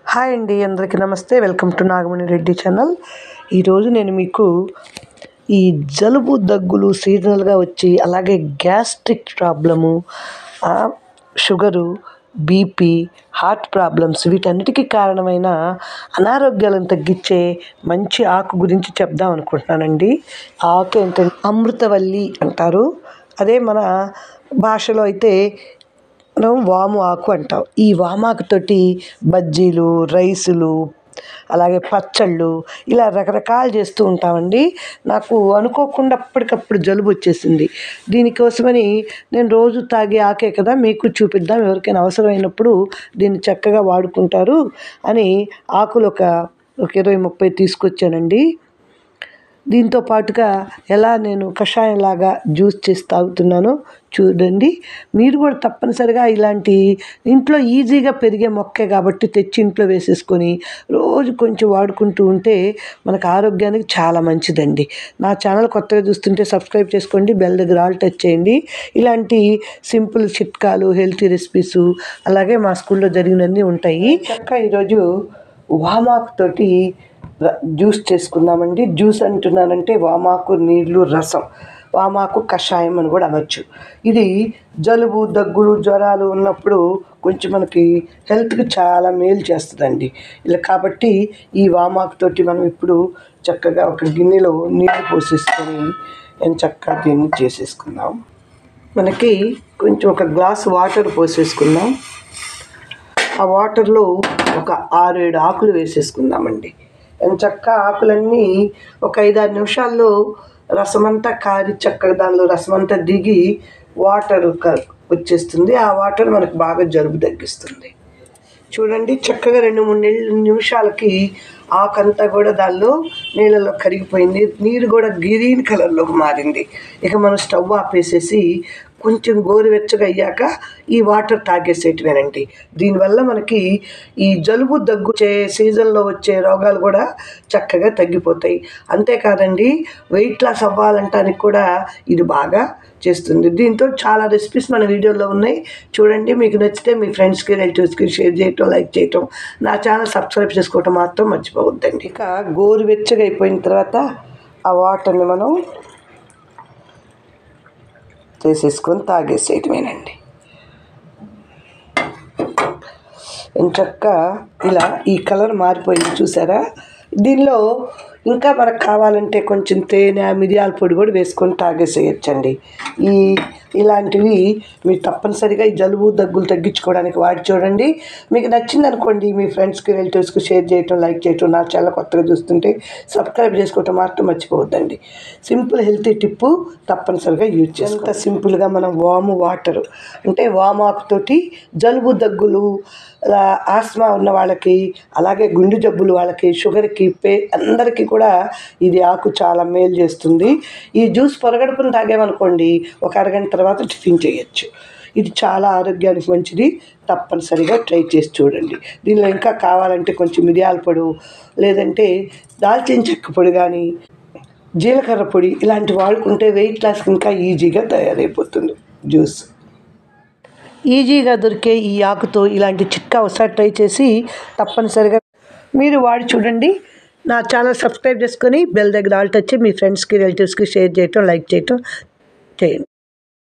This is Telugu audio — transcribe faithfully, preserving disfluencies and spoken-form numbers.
హాయ్ అండి, అందరికీ నమస్తే. Welcome to Nagamani Reddy channel. ఈరోజు నేను మీకు ఈ జలుబు దగ్గులు సీజనల్గా వచ్చి అలాగే gastric problem, sugar, BP, heart problems వీటన్నిటికీ కారణమైన అనారోగ్యాలను తగ్గించే మంచి ఆకు గురించి చెప్దాం అనుకుంటున్నానండి. ఆకు ఏంటంటే అమృతవల్లి అంటారు. అదే మన భాషలో అయితే మనం వాము ఆకు అంటాం. ఈ వామాకుతోటి బజ్జీలు, రైసులు, అలాగే పచ్చళ్ళు ఇలా రకరకాలు చేస్తూ ఉంటామండి. నాకు అనుకోకుండా అప్పటికప్పుడు జలుబు వచ్చేసింది. దీనికోసమని నేను రోజు తాగే ఆకే కదా, మీకు చూపిద్దాం, ఎవరికైనా అవసరమైనప్పుడు దీన్ని చక్కగా వాడుకుంటారు అని ఆకులు ఒక ఒక ఇరవై ముప్పై తీసుకొచ్చానండి. దీంతో పాటుగా ఎలా నేను కషాయంలాగా జ్యూస్ చేసి తాగుతున్నానో చూడండి. మీరు కూడా తప్పనిసరిగా ఇలాంటి ఇంట్లో ఈజీగా పెరిగే మొక్కే కాబట్టి తెచ్చి ఇంట్లో వేసేసుకొని రోజు కొంచెం వాడుకుంటూ ఉంటే మనకు ఆరోగ్యానికి చాలా మంచిదండి. నా ఛానల్ కొత్తగా చూస్తుంటే సబ్స్క్రైబ్ చేసుకోండి, బెల్ దగ్గర ఆల్ టచ్ చేయండి. ఇలాంటి సింపుల్ చిట్కాలు, హెల్తీ రెసిపీసు అలాగే మా స్కూల్లో జరిగినవన్నీ ఉంటాయి. చక్కగా ఈరోజు వామాకుతోటి జ్యూస్ చేసుకుందామండి. జ్యూస్ అంటున్నానంటే వామాకు నీళ్ళు రసం, వామాకు కషాయం అని కూడా అనొచ్చు. ఇది జలుబు, దగ్గులు, జ్వరాలు ఉన్నప్పుడు కొంచెం మనకి హెల్త్కి చాలా మేలు చేస్తుందండి. ఇలా కాబట్టి ఈ వామాకుతోటి మనం ఇప్పుడు చక్కగా ఒక గిన్నెలో నీళ్ళు పోసేసుకొని నేను చక్కగా దీన్ని చేసేసుకుందాం. మనకి కొంచెం ఒక గ్లాస్ వాటర్ పోసేసుకుందాం. ఆ వాటర్లో ఒక ఆరు ఏడు ఆకులు వేసేసుకుందామండి. చక్కగా ఆకులన్నీ ఒక ఐదారు నిమిషాల్లో రసమంతా కారి చక్కగా దానిలో రసమంతా దిగి వాటర్ వచ్చేస్తుంది. ఆ వాటర్ మనకు బాగా జలుబు తగ్గిస్తుంది. చూడండి, చక్కగా రెండు మూడు నీళ్ళ నిమిషాలకి ఆకంతా కూడా దానిలో నీళ్ళలో కరిగిపోయింది. నీరు కూడా గ్రీన్ కలర్లోకి మారింది. ఇక మనం స్టవ్ ఆపేసేసి కొంచెం గోరువెచ్చగా అయ్యాక ఈ వాటర్ తాగేసేటివేనండి. దీనివల్ల మనకి ఈ జలుబు దగ్గు వచ్చే సీజన్లో వచ్చే రోగాలు కూడా చక్కగా తగ్గిపోతాయి. అంతేకాదండి, వెయిట్ లాస్ అవ్వాలంటానికి కూడా ఇది బాగా చేస్తుంది. దీంతో చాలా రెసిపీస్ మన వీడియోలో ఉన్నాయి, చూడండి. మీకు నచ్చితే మీ ఫ్రెండ్స్కి, రిలేటివ్స్కి షేర్ చేయటం, లైక్ చేయటం, నా ఛానల్ సబ్స్క్రైబ్ చేసుకోవటం మాత్రం మర్చిపోవద్దండి. ఇక గోరువెచ్చగా అయిపోయిన తర్వాత ఆ వాటర్ని మనం చేసేసుకొని తాగేసేయటమేనండి. ఎంచక్కా ఇలా ఈ కలర్ మారిపోయింది చూసారా. దీనిలో ఇంకా మనకు కావాలంటే కొంచెం తేనె, మిరియాల పొడి కూడా వేసుకొని తాగేసేయచ్చండి. ఈ ఇలాంటివి మీరు తప్పనిసరిగా ఈ జలుబు, దగ్గులు తగ్గించుకోవడానికి వాడి చూడండి. మీకు నచ్చింది అనుకోండి, మీ ఫ్రెండ్స్కి, రిలేటివ్స్కి షేర్ చేయటం, లైక్ చేయటం, నా ఛానల్ కొత్తగా చూస్తుంటే సబ్స్క్రైబ్ చేసుకోవటం మాత్రం మర్చిపోవద్దండి. సింపుల్ హెల్తీ టిప్పు తప్పనిసరిగా యూజ్ చేస్తాం. అంత సింపుల్గా మనం వాము వాటరు అంటే వామాకుతోటి జలుబు, దగ్గులు, ఆస్మా ఉన్న వాళ్ళకి, అలాగే గుండె జబ్బులు వాళ్ళకి, షుగర్కి, పే అందరికీ కూడా ఇది ఆకు చాలా మేలు చేస్తుంది. ఈ జ్యూస్ పొరగడుపుని తాగామనుకోండి, ఒక అరగంట తర్వాత టిఫిన్ చేయొచ్చు. ఇది చాలా ఆరోగ్యానికి మంచిది. తప్పనిసరిగా ట్రై చేసి చూడండి. దీనిలో ఇంకా కావాలంటే కొంచెం మిరియాల పొడి, లేదంటే దాల్చిన చెక్క పొడి కానీ, జీలకర్ర పొడి ఇలాంటి వాడుకుంటే వెయిట్ లాస్కి ఇంకా ఈజీగా తయారైపోతుంది జ్యూస్. ఈజీగా దొరికే ఈ ఆకుతో ఇలాంటి చిట్కా ఒకసారి ట్రై చేసి తప్పనిసరిగా మీరు వాడి చూడండి. నా ఛానల్ సబ్స్క్రైబ్ చేసుకొని బెల్ దగ్గర ఆల్ టచ్ మీ ఫ్రెండ్స్కి, రిలేటివ్స్కి షేర్ చేయటం, లైక్ చేయటం చేయండి.